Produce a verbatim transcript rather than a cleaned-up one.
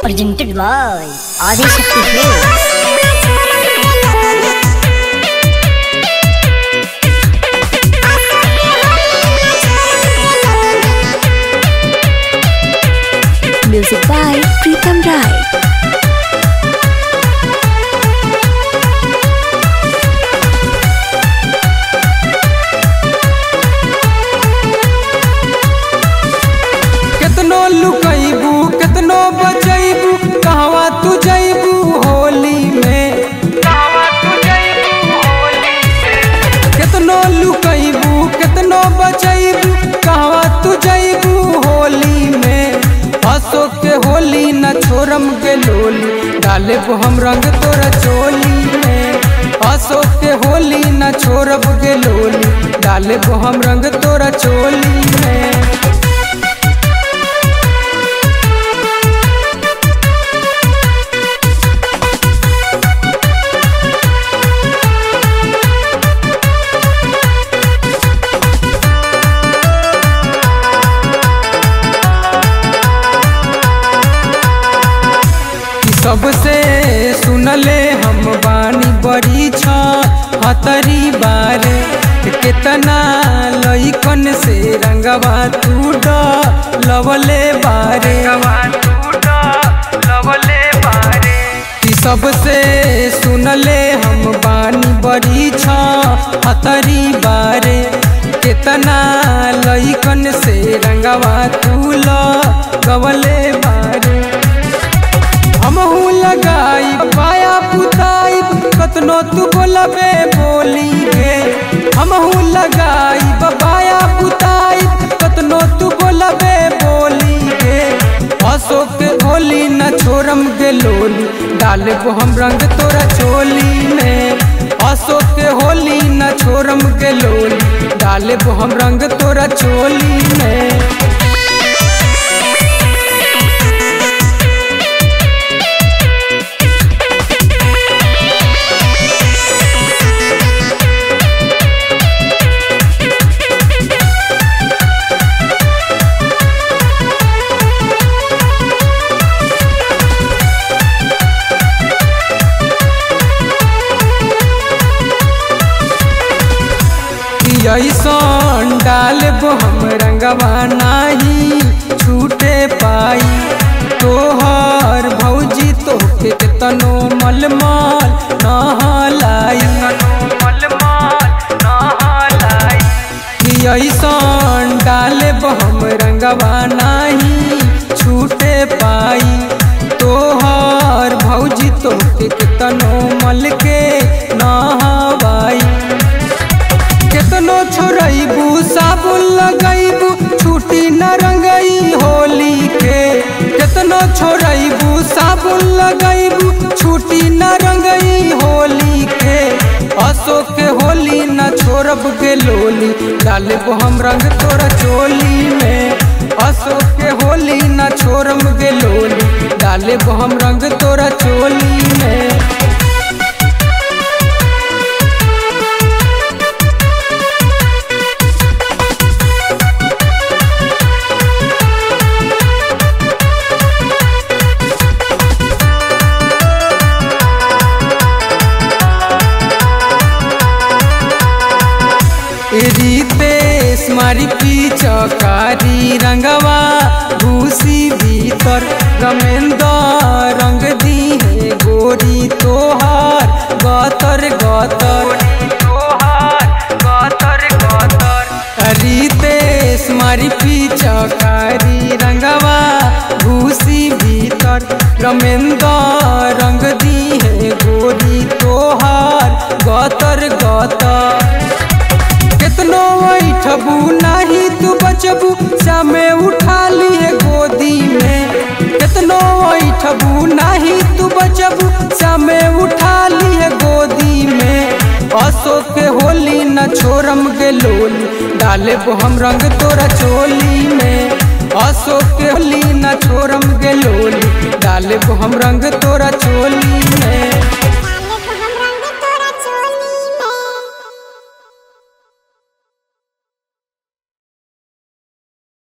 Presented by Adi Shakti Films. Music by Pritam Rai. कितनो लुकैबू कितनो बचैबू कहवा तू जैबू होली में कहवा तू जैबू होली में कितनो लुकैबू कितनो बचैबू कहवा तू जैबू होली में हंसो के होली न छोरम के लोली डाले को हम रंग तोरा चोली में हंसो के होली न छोरब के लोली डाले को हम रंग तोरा चोली में। सबसे सुनले हम बानी बड़ी छतरी बारे कितना लइकन से रंगवा तू लवले बारे लवले बारे सबसे सुनले हम बानी बड़ी छतरी बारे कितना लइकन से रंगवा तू लवले बारे हमहू लगाई पाया पुताई कतनो तू बोलबे बोली गे हमहू लगाई पाया पुताई कतनो तू बोलबे बोली गे हंसो के होली न छोरम के लोली डाले को हम रंग तोरा चोली में हंसो के होली न छोरम के लोली डाले को हम रंग तोरा चोली में। ऐसन डालब हम रंगवा नाही छूटे पाई तोहर भौजी तोके तनो मलमाल नहलाई ऐसन डालब हम रंगवा नाही छूटे पाई तोहर भौजी तोके तनो मल के नहवाई कितनो छोड़बू साबुन लगैबू छूटी न रंगई होली के कितनो छोड़बू साबुन लगैबू छूटी न रंगई होली के हंसो के होली न छोड़ब के लोली डाले को हम रंग तोरा चोली में हंसो के होली न छोड़म के लोली डाले को हम रंग तोरा चोली में। रितेश मारी पिचकारी रंगवा भूसी भीतर रमेंद्र रंग दी है गोरी तोहार गतर गतर रितेश मारी पिचकारी रंगवा भूसी भीतर रमेंद्र रंग दी है गोरी तोहार गतर गतर कितनो बैठबू नहीं तू बचबू सामे उठा लिए गोदी में कितनो बैठबू नहीं तू बचबू सामे उठा लिए गोदी में हंसो के होली न छोरम के लोली डाले को हम रंग तोरा चोली में हंसो के होली न छोरम के लोली डाले को हम रंग तोरा चोली।